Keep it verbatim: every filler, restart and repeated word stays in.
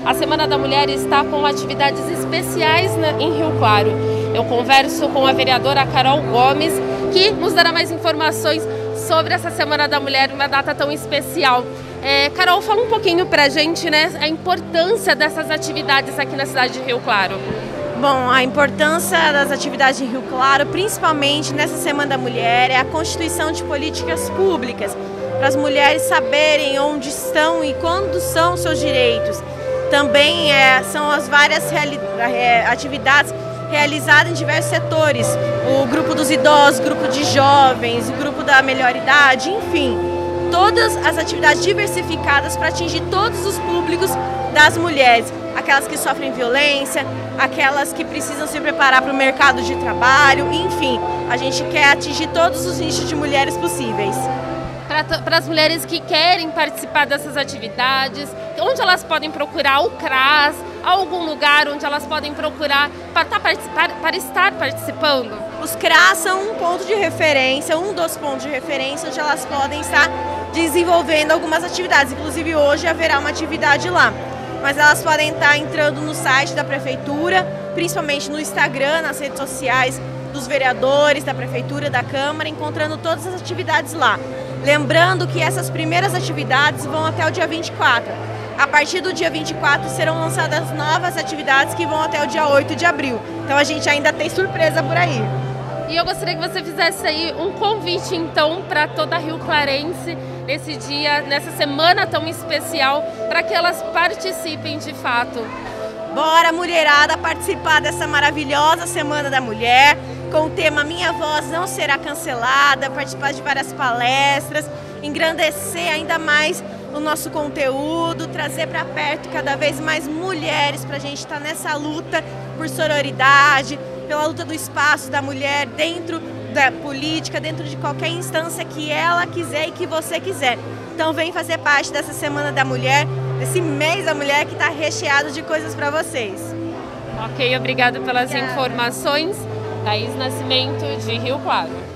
a Semana da Mulher está com atividades especiais em Rio Claro. Eu converso com a vereadora Carol Gomes, que nos dará mais informações sobre essa Semana da Mulher, uma data tão especial. É, Carol, fala um pouquinho pra gente, né, a importância dessas atividades aqui na cidade de Rio Claro. Bom, a importância das atividades em Rio Claro, principalmente nessa Semana da Mulher, é a constituição de políticas públicas, para as mulheres saberem onde estão e quando são seus direitos. Também é, são as várias reali é, atividades realizadas em diversos setores, o grupo dos idosos, o grupo de jovens, o grupo da melhor idade, enfim, todas as atividades diversificadas para atingir todos os públicos das mulheres, aquelas que sofrem violência, aquelas que precisam se preparar para o mercado de trabalho, enfim, a gente quer atingir todos os nichos de mulheres possíveis. Para as mulheres que querem participar dessas atividades, onde elas podem procurar o C R A S, algum lugar onde elas podem procurar para, tá, participar, para estar participando? Os C R A S são um ponto de referência, um dos pontos de referência onde elas podem estar desenvolvendo algumas atividades, inclusive hoje haverá uma atividade lá. Mas elas podem estar entrando no site da Prefeitura, principalmente no Instagram, nas redes sociais dos vereadores, da Prefeitura, da Câmara, encontrando todas as atividades lá. Lembrando que essas primeiras atividades vão até o dia vinte e quatro. A partir do dia vinte e quatro serão lançadas novas atividades que vão até o dia oito de abril. Então a gente ainda tem surpresa por aí. E eu gostaria que você fizesse aí um convite então para toda a Rio Clarense nesse dia, nessa semana tão especial, para que elas participem de fato. Bora, mulherada, participar dessa maravilhosa Semana da Mulher, com o tema Minha Voz Não Será Cancelada, participar de várias palestras, engrandecer ainda mais o nosso conteúdo, trazer para perto cada vez mais mulheres para a gente estar nessa luta por sororidade, pela luta do espaço da mulher dentro da política, dentro de qualquer instância que ela quiser e que você quiser. Então vem fazer parte dessa Semana da Mulher, desse mês da mulher que está recheado de coisas para vocês. Ok, obrigada pelas Obrigada. informações. Thaís Nascimento, de Rio Claro.